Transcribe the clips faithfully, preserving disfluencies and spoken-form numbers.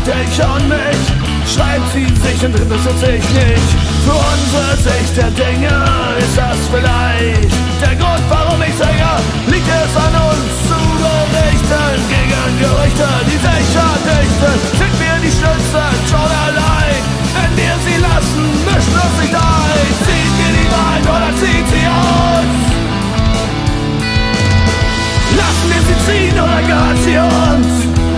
dich und mich, schreibt sie sich und interessiert sich nicht für unsere Sicht der Dinge. Ist das vielleicht der Grund, warum ich singe? Liegt es an uns zu berichten gegen Gerüchte, die sicher dichten? Sind wir die Schlimmsten schon allein? Wenn wir sie lassen, mischen uns nicht ein. Zieht wir die Wahrheit oder zieht sie uns? Lassen wir sie ziehen oder gehört sie uns?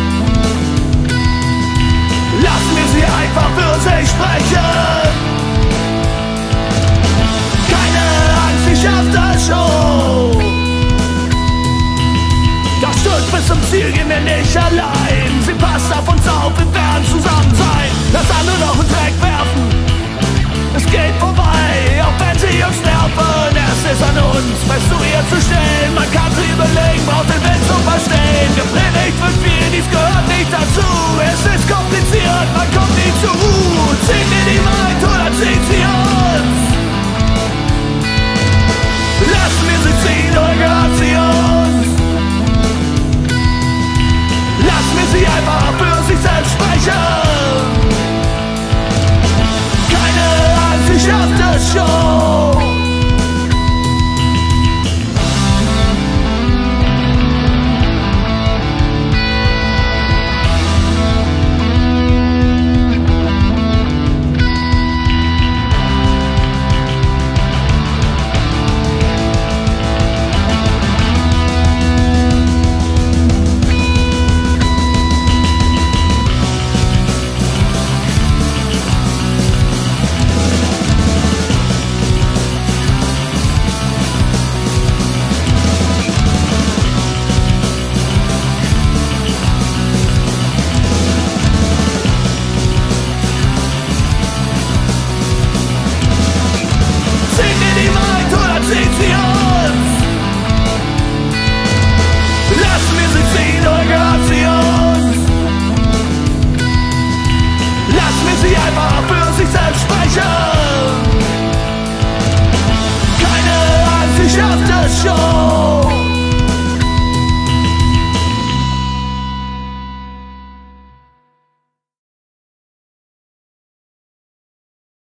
Lassen wir sie einfach für sich sprechen. Keine Angst, sie schafft das schon. Das Stück bis zum Ziel gehen wir nicht allein. Sie passt auf uns auf, wir werden zusammen sein. Lass andere noch einen Dreck werfen. Es geht vorbei, auch wenn sie uns nerven. Es ist an uns, fest zu ihr zu stehen. Man kann sie belegen.